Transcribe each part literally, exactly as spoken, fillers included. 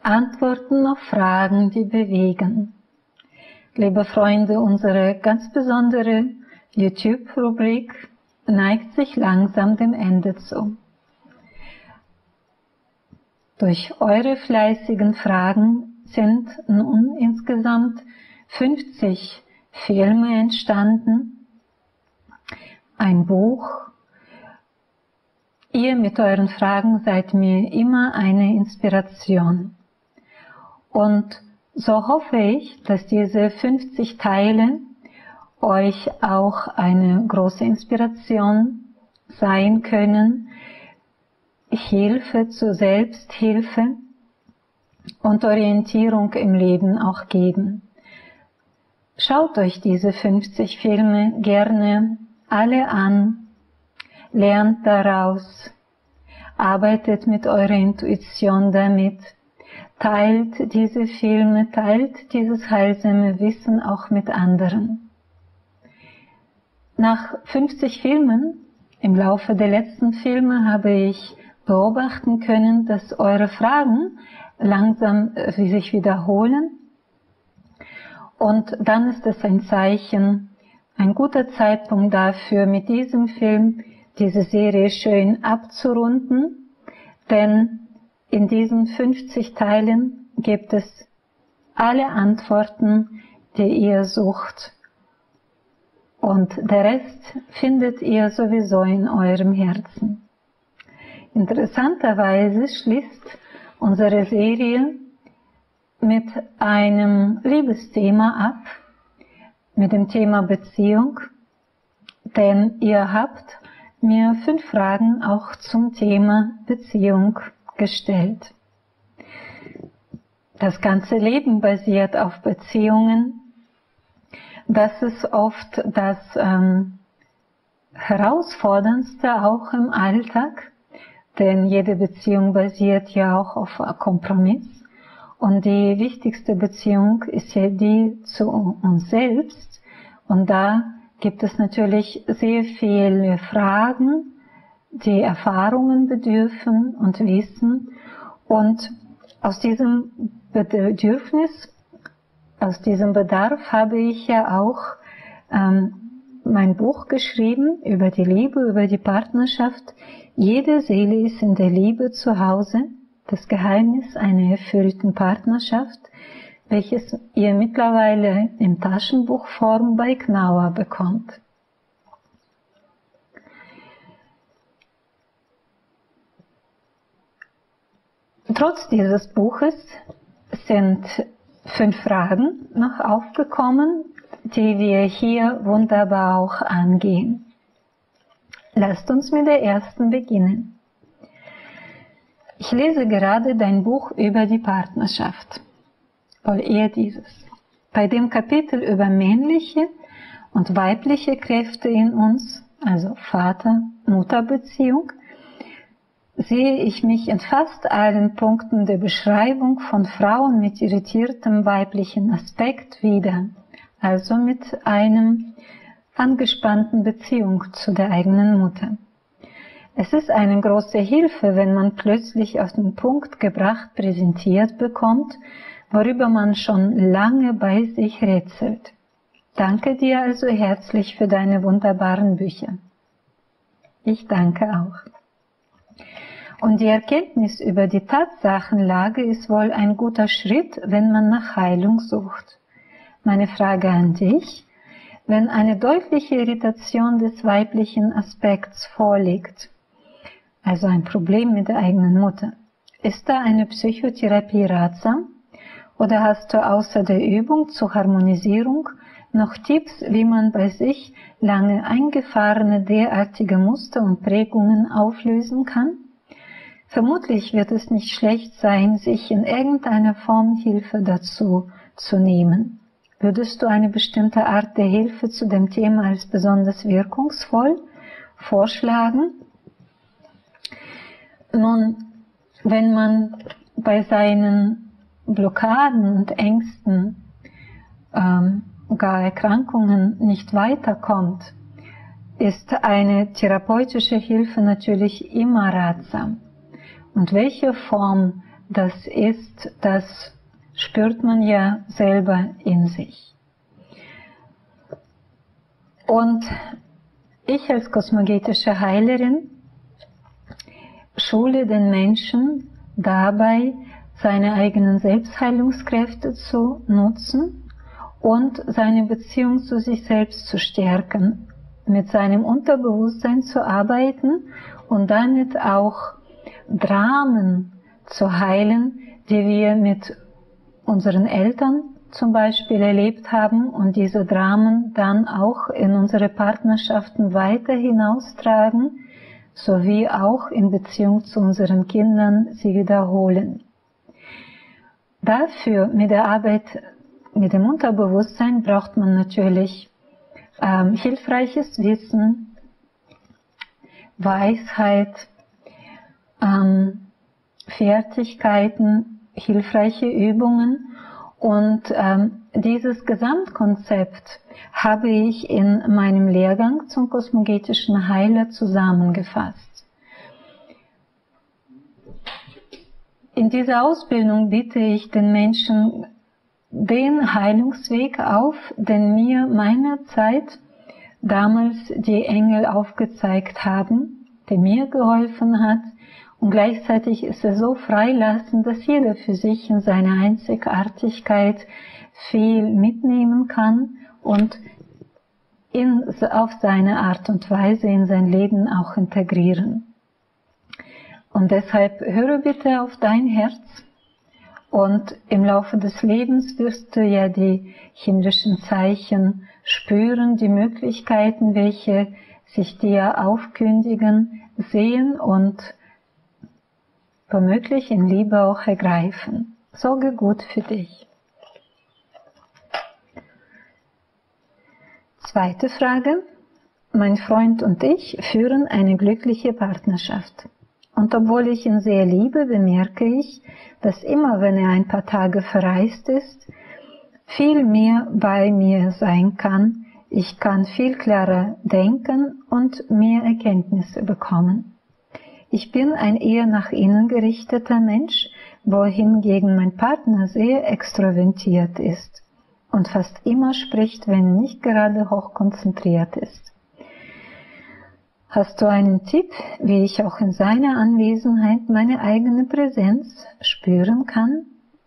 Antworten auf Fragen, die bewegen. Liebe Freunde, unsere ganz besondere YouTube-Rubrik neigt sich langsam dem Ende zu. Durch eure fleißigen Fragen sind nun insgesamt fünfzig Filme entstanden, ein Buch. Ihr mit euren Fragen seid mir immer eine Inspiration. Und so hoffe ich, dass diese fünfzig Teile euch auch eine große Inspiration sein können, Hilfe zur Selbsthilfe und Orientierung im Leben auch geben. Schaut euch diese fünfzig Filme gerne alle an, lernt daraus, arbeitet mit eurer Intuition damit, teilt diese Filme, teilt dieses heilsame Wissen auch mit anderen. Nach fünfzig Filmen, im Laufe der letzten Filme, habe ich beobachten können, dass eure Fragen langsam äh, sich wiederholen. Und dann ist es ein Zeichen, ein guter Zeitpunkt dafür, mit diesem Film diese Serie schön abzurunden, denn in diesen fünfzig Teilen gibt es alle Antworten, die ihr sucht. Und der Rest findet ihr sowieso in eurem Herzen. Interessanterweise schließt unsere Serie mit einem Liebesthema ab, mit dem Thema Beziehung, denn ihr habt mir fünf Fragen auch zum Thema Beziehung gestellt. Das ganze Leben basiert auf Beziehungen. Das ist oft das ähm, Herausforderndste auch im Alltag, denn jede Beziehung basiert ja auch auf Kompromiss. Und die wichtigste Beziehung ist ja die zu uns selbst. Und da gibt es natürlich sehr viele Fragen, die Erfahrungen bedürfen und Wissen. Und aus diesem Bedürfnis, aus diesem Bedarf habe ich ja auch ähm, mein Buch geschrieben über die Liebe, über die Partnerschaft. Jede Seele ist in der Liebe zu Hause. Das Geheimnis einer erfüllten Partnerschaft, welches ihr mittlerweile in Taschenbuchform bei Knauer bekommt. Trotz dieses Buches sind fünf Fragen noch aufgekommen, die wir hier wunderbar auch angehen. Lasst uns mit der ersten beginnen. Ich lese gerade dein Buch über die Partnerschaft. Wohl eher dieses. Bei dem Kapitel über männliche und weibliche Kräfte in uns, also Vater-Mutter-Beziehung, sehe ich mich in fast allen Punkten der Beschreibung von Frauen mit irritiertem weiblichen Aspekt wieder, also mit einem angespannten Beziehung zu der eigenen Mutter. Es ist eine große Hilfe, wenn man plötzlich auf den Punkt gebracht präsentiert bekommt, worüber man schon lange bei sich rätselt. Danke dir also herzlich für deine wunderbaren Bücher. Ich danke auch. Und die Erkenntnis über die Tatsachenlage ist wohl ein guter Schritt, wenn man nach Heilung sucht. Meine Frage an dich: Wenn eine deutliche Irritation des weiblichen Aspekts vorliegt, also ein Problem mit der eigenen Mutter, ist da eine Psychotherapie ratsam? Oder hast du außer der Übung zur Harmonisierung noch Tipps, wie man bei sich lange eingefahrene derartige Muster und Prägungen auflösen kann? Vermutlich wird es nicht schlecht sein, sich in irgendeiner Form Hilfe dazu zu nehmen. Würdest du eine bestimmte Art der Hilfe zu dem Thema als besonders wirkungsvoll vorschlagen? Nun, wenn man bei seinen Blockaden und Ängsten, ähm, gar Erkrankungen nicht weiterkommt, ist eine therapeutische Hilfe natürlich immer ratsam. Und welche Form das ist, das spürt man ja selber in sich. Und ich als kosmogetische Heilerin schule den Menschen dabei, seine eigenen Selbstheilungskräfte zu nutzen und seine Beziehung zu sich selbst zu stärken, mit seinem Unterbewusstsein zu arbeiten und damit auch Dramen zu heilen, die wir mit unseren Eltern zum Beispiel erlebt haben und diese Dramen dann auch in unsere Partnerschaften weiter hinaustragen, sowie auch in Beziehung zu unseren Kindern sie wiederholen. Dafür, mit der Arbeit mit dem Unterbewusstsein, braucht man natürlich ähm, hilfreiches Wissen, Weisheit, ähm, Fertigkeiten, hilfreiche Übungen. Und ähm, dieses Gesamtkonzept habe ich in meinem Lehrgang zum kosmogetischen Heiler zusammengefasst. In dieser Ausbildung biete ich den Menschen den Heilungsweg auf, den mir meiner Zeit damals die Engel aufgezeigt haben, der mir geholfen hat. Und gleichzeitig ist er so freilassend, dass jeder für sich in seiner Einzigartigkeit viel mitnehmen kann und in, auf seine Art und Weise in sein Leben auch integrieren. Und deshalb höre bitte auf dein Herz und im Laufe des Lebens wirst du ja die himmlischen Zeichen spüren, die Möglichkeiten, welche sich dir aufkündigen, sehen und womöglich in Liebe auch ergreifen. Sorge gut für dich. Zweite Frage. Mein Freund und ich führen eine glückliche Partnerschaft. Und obwohl ich ihn sehr liebe, bemerke ich, dass immer, wenn er ein paar Tage verreist ist, viel mehr bei mir sein kann. Ich kann viel klarer denken und mehr Erkenntnisse bekommen. Ich bin ein eher nach innen gerichteter Mensch, wohingegen mein Partner sehr extrovertiert ist und fast immer spricht, wenn er nicht gerade hochkonzentriert ist. Hast du einen Tipp, wie ich auch in seiner Anwesenheit meine eigene Präsenz spüren kann?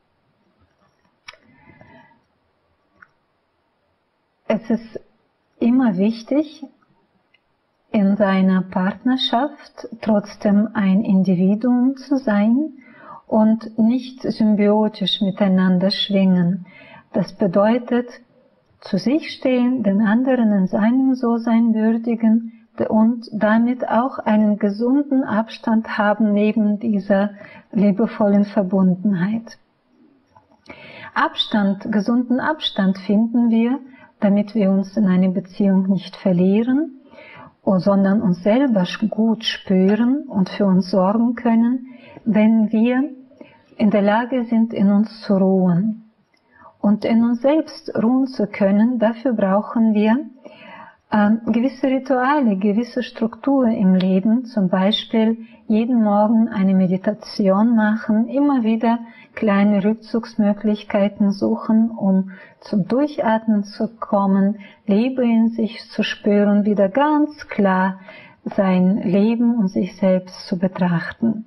Es ist immer wichtig, in seiner Partnerschaft trotzdem ein Individuum zu sein und nicht symbiotisch miteinander schwingen. Das bedeutet, zu sich stehen, den anderen in seinem So-Sein würdigen und damit auch einen gesunden Abstand haben neben dieser liebevollen Verbundenheit. Abstand, gesunden Abstand finden wir, damit wir uns in einer Beziehung nicht verlieren, sondern uns selber gut spüren und für uns sorgen können, wenn wir in der Lage sind, in uns zu ruhen. Und in uns selbst ruhen zu können, dafür brauchen wir äh, gewisse Rituale, gewisse Strukturen im Leben, zum Beispiel jeden Morgen eine Meditation machen, immer wieder kleine Rückzugsmöglichkeiten suchen, um zum Durchatmen zu kommen, Liebe in sich zu spüren, wieder ganz klar sein Leben und sich selbst zu betrachten.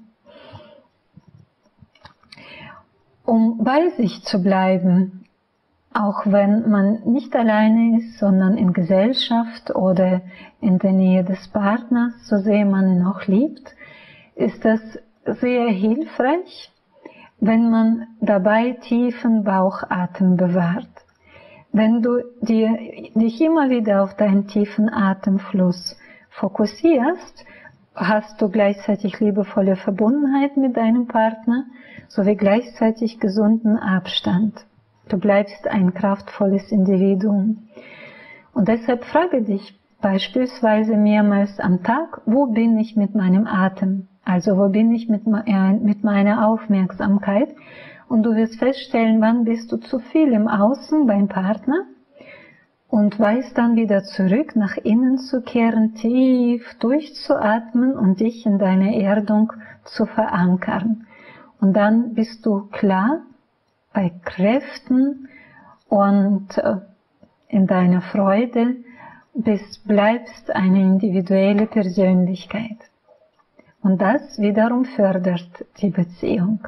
Um bei sich zu bleiben, auch wenn man nicht alleine ist, sondern in Gesellschaft oder in der Nähe des Partners, so sehr man ihn auch liebt, ist das sehr hilfreich, wenn man dabei tiefen Bauchatmen bewahrt. Wenn du dir, dich immer wieder auf deinen tiefen Atemfluss fokussierst, hast du gleichzeitig liebevolle Verbundenheit mit deinem Partner, sowie gleichzeitig gesunden Abstand. Du bleibst ein kraftvolles Individuum. Und deshalb frage dich beispielsweise mehrmals am Tag, wo bin ich mit meinem Atem? Also wo bin ich mit, äh, mit meiner Aufmerksamkeit? Und du wirst feststellen, wann bist du zu viel im Außen beim Partner und weißt dann wieder zurück, nach innen zu kehren, tief durchzuatmen und dich in deiner Erdung zu verankern. Und dann bist du klar bei Kräften und in deiner Freude, bist, bleibst eine individuelle Persönlichkeit. Und das wiederum fördert die Beziehung.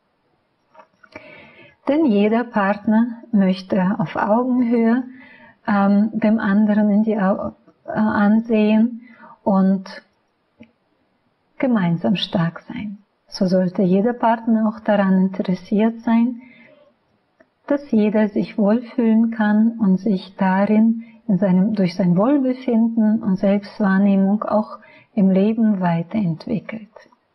Denn jeder Partner möchte auf Augenhöhe ähm, dem anderen in die Au äh, ansehen und gemeinsam stark sein. So sollte jeder Partner auch daran interessiert sein, dass jeder sich wohlfühlen kann und sich darin in seinem, durch sein Wohlbefinden und Selbstwahrnehmung auch im Leben weiterentwickelt.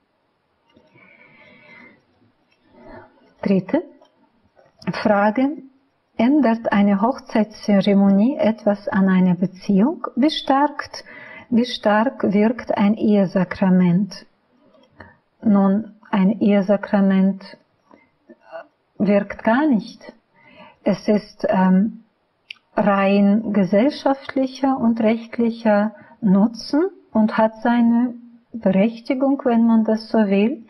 Dritte Frage: Ändert eine Hochzeitszeremonie etwas an einer Beziehung? Wie stark, wie stark wirkt ein Ehesakrament? Nun, ein Ehesakrament wirkt gar nicht. Es ist ähm, rein gesellschaftlicher und rechtlicher Nutzen und hat seine Berechtigung, wenn man das so will.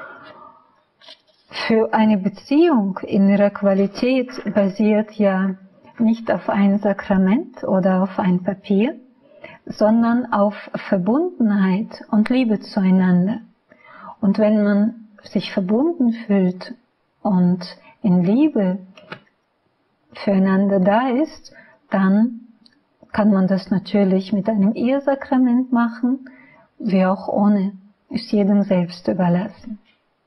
Für eine Beziehung in ihrer Qualität basiert ja nicht auf ein Sakrament oder auf ein Papier, sondern auf Verbundenheit und Liebe zueinander. Und wenn man sich verbunden fühlt und in Liebe füreinander da ist, dann kann man das natürlich mit einem Ehesakrament machen, wie auch ohne, ist jedem selbst überlassen.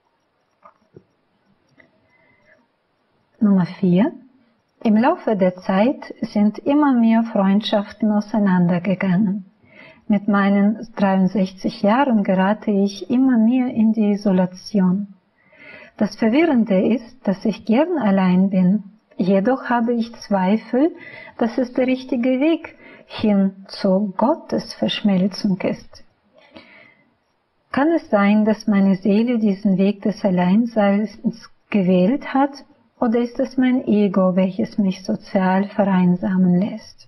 Nummer vier. Im Laufe der Zeit sind immer mehr Freundschaften auseinandergegangen. Mit meinen dreiundsechzig Jahren gerate ich immer mehr in die Isolation. Das Verwirrende ist, dass ich gern allein bin. Jedoch habe ich Zweifel, dass es der richtige Weg hin zur Gottesverschmelzung ist. Kann es sein, dass meine Seele diesen Weg des Alleinseins gewählt hat, oder ist es mein Ego, welches mich sozial vereinsamen lässt?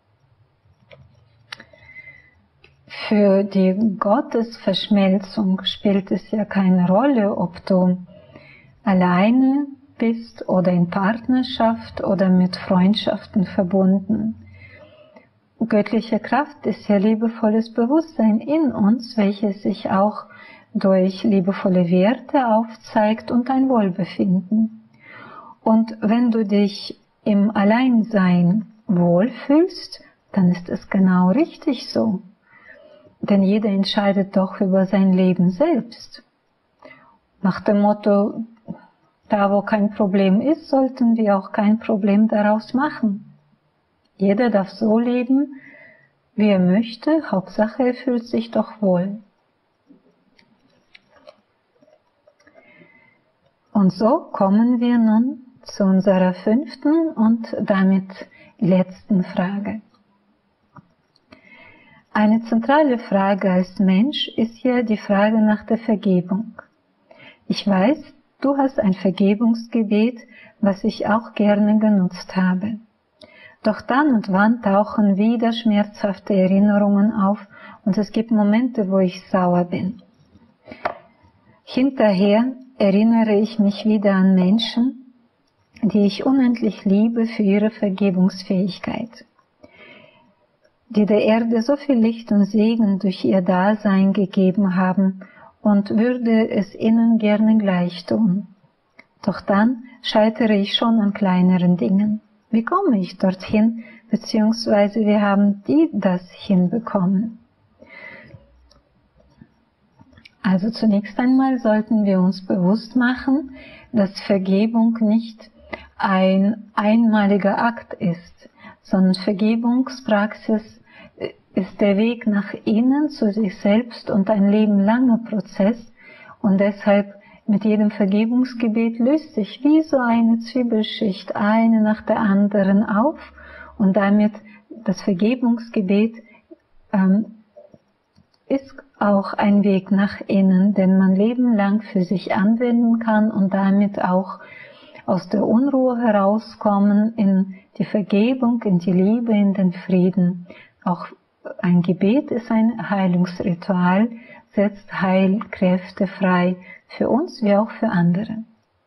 Für die Gottesverschmelzung spielt es ja keine Rolle, ob du alleine bist oder in Partnerschaft oder mit Freundschaften verbunden. Göttliche Kraft ist ja liebevolles Bewusstsein in uns, welches sich auch durch liebevolle Werte aufzeigt und ein Wohlbefinden. Und wenn du dich im Alleinsein wohlfühlst, dann ist es genau richtig so. Denn jeder entscheidet doch über sein Leben selbst. Nach dem Motto, da wo kein Problem ist, sollten wir auch kein Problem daraus machen. Jeder darf so leben, wie er möchte, Hauptsache er fühlt sich doch wohl. Und so kommen wir nun zu unserer fünften und damit letzten Frage. Eine zentrale Frage als Mensch ist ja die Frage nach der Vergebung. Ich weiß, du hast ein Vergebungsgebet, was ich auch gerne genutzt habe. Doch dann und wann tauchen wieder schmerzhafte Erinnerungen auf und es gibt Momente, wo ich sauer bin. Hinterher erinnere ich mich wieder an Menschen, die ich unendlich liebe für ihre Vergebungsfähigkeit, die der Erde so viel Licht und Segen durch ihr Dasein gegeben haben und würde es ihnen gerne gleich tun. Doch dann scheitere ich schon an kleineren Dingen. Wie komme ich dorthin, beziehungsweise wie haben die das hinbekommen? Also zunächst einmal sollten wir uns bewusst machen, dass Vergebung nicht ein einmaliger Akt ist, sondern Vergebungspraxis ist der Weg nach innen zu sich selbst und ein lebenlanger Prozess und deshalb mit jedem Vergebungsgebet löst sich wie so eine Zwiebelschicht eine nach der anderen auf und damit das Vergebungsgebet ähm, ist auch ein Weg nach innen, den man lebenlang für sich anwenden kann und damit auch aus der Unruhe herauskommen in die Vergebung, in die Liebe, in den Frieden. Auch ein Gebet ist ein Heilungsritual, setzt Heilkräfte frei für uns wie auch für andere.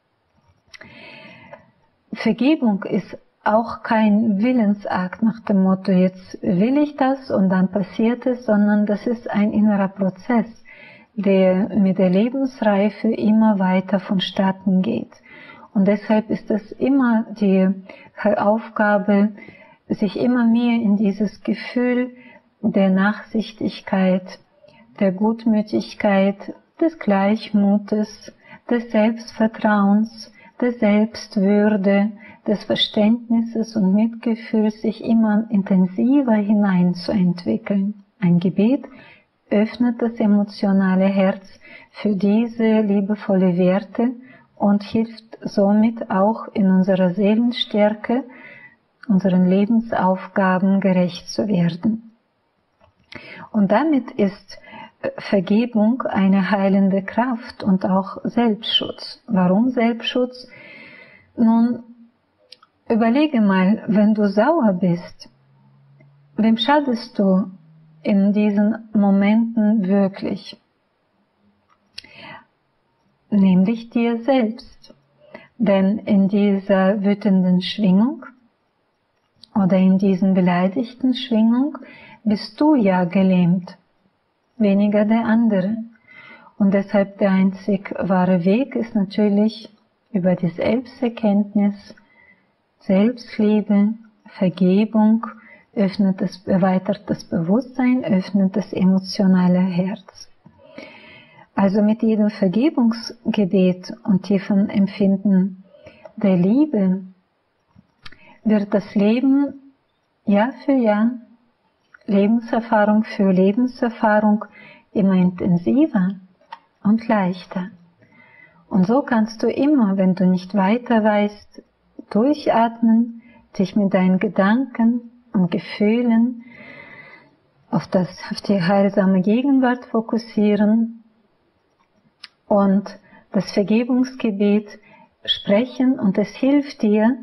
Vergebung ist auch kein Willensakt nach dem Motto, jetzt will ich das und dann passiert es, sondern das ist ein innerer Prozess, der mit der Lebensreife immer weiter vonstatten geht. Und deshalb ist es immer die Aufgabe, sich immer mehr in dieses Gefühl der Nachsichtigkeit, der Gutmütigkeit, des Gleichmutes, des Selbstvertrauens, der Selbstwürde, des Verständnisses und Mitgefühls sich immer intensiver hineinzuentwickeln. Ein Gebet öffnet das emotionale Herz für diese liebevolle Werte und hilft somit auch in unserer Seelenstärke, unseren Lebensaufgaben gerecht zu werden. Und damit ist Vergebung eine heilende Kraft und auch Selbstschutz. Warum Selbstschutz? Nun, überlege mal, wenn du sauer bist, wem schadest du in diesen Momenten wirklich? Nämlich dir selbst. Denn in dieser wütenden Schwingung oder in diesen beleidigten Schwingung bist du ja gelähmt, weniger der andere. Und deshalb der einzig wahre Weg ist natürlich über die Selbsterkenntnis, Selbstliebe, Vergebung, öffnet das, erweitert das Bewusstsein, öffnet das emotionale Herz. Also mit jedem Vergebungsgebet und tiefen Empfinden der Liebe wird das Leben Jahr für Jahr, Lebenserfahrung für Lebenserfahrung immer intensiver und leichter. Und so kannst du immer, wenn du nicht weiter weißt, durchatmen, dich mit deinen Gedanken und Gefühlen auf, das, auf die heilsame Gegenwart fokussieren und das Vergebungsgebet sprechen, und es hilft dir,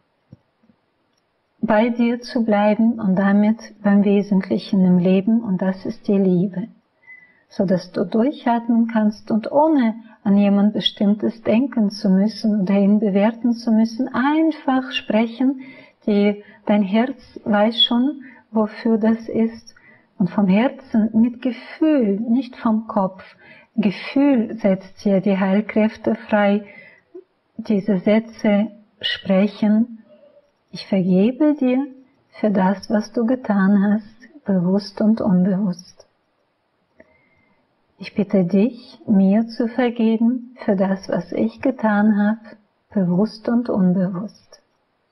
bei dir zu bleiben und damit beim Wesentlichen im Leben, und das ist die Liebe, so dass du durchatmen kannst und ohne an jemand Bestimmtes denken zu müssen oder ihn bewerten zu müssen, einfach sprechen, die, dein Herz weiß schon, wofür das ist, und vom Herzen mit Gefühl, nicht vom Kopf. Gefühl setzt dir die Heilkräfte frei, diese Sätze sprechen: Ich vergebe dir für das, was du getan hast, bewusst und unbewusst. Ich bitte dich, mir zu vergeben für das, was ich getan habe, bewusst und unbewusst.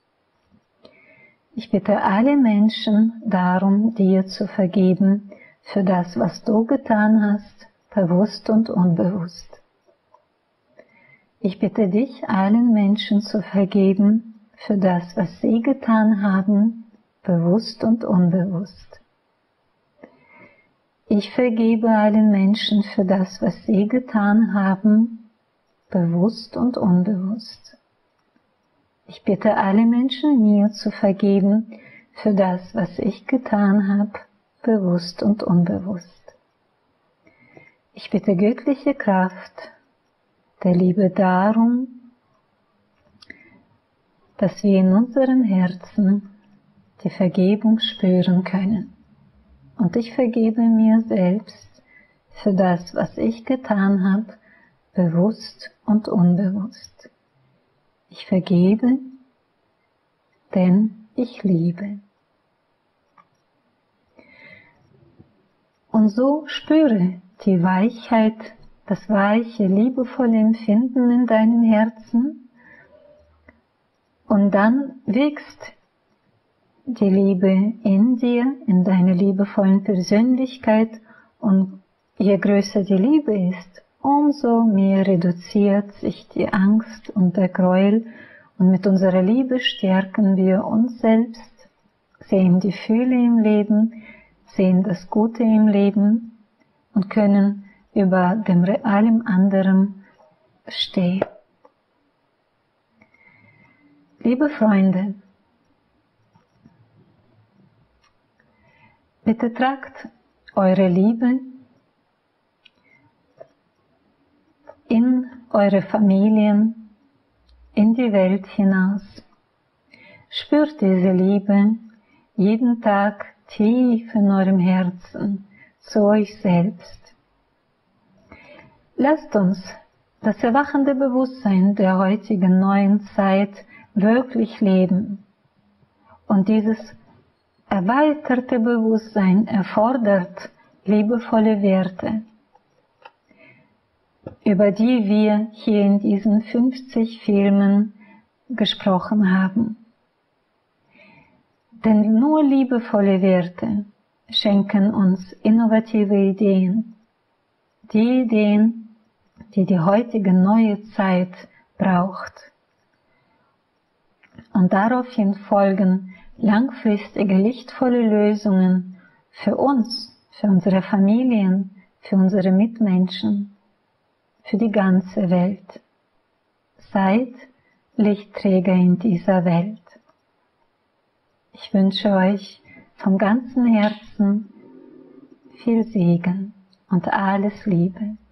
Ich bitte alle Menschen darum, dir zu vergeben für das, was du getan hast, bewusst und unbewusst. Ich bitte dich, allen Menschen zu vergeben für das, was sie getan haben, bewusst und unbewusst. Ich vergebe allen Menschen für das, was sie getan haben, bewusst und unbewusst. Ich bitte alle Menschen, mir zu vergeben für das, was ich getan habe, bewusst und unbewusst. Ich bitte göttliche Kraft der Liebe darum, dass wir in unseren Herzen die Vergebung spüren können. Und ich vergebe mir selbst für das, was ich getan habe, bewusst und unbewusst. Ich vergebe, denn ich liebe. Und so spüre die Weichheit, das weiche, liebevolle Empfinden in deinem Herzen, und dann wächst die Liebe in dir, in deiner liebevollen Persönlichkeit, und je größer die Liebe ist, umso mehr reduziert sich die Angst und der Gräuel, und mit unserer Liebe stärken wir uns selbst, sehen die Fülle im Leben, sehen das Gute im Leben und können über dem allem anderen stehen. Liebe Freunde, bitte tragt eure Liebe in eure Familien, in die Welt hinaus. Spürt diese Liebe jeden Tag tief in eurem Herzen zu euch selbst. Lasst uns das erwachende Bewusstsein der heutigen neuen Zeit wirklich leben. Und dieses erweiterte Bewusstsein erfordert liebevolle Werte, über die wir hier in diesen fünfzig Filmen gesprochen haben. Denn nur liebevolle Werte schenken uns innovative Ideen, die Ideen, die die heutige neue Zeit braucht. Und daraufhin folgen langfristige, lichtvolle Lösungen für uns, für unsere Familien, für unsere Mitmenschen, für die ganze Welt. Seid Lichtträger in dieser Welt. Ich wünsche euch von ganzem Herzen viel Segen und alles Liebe.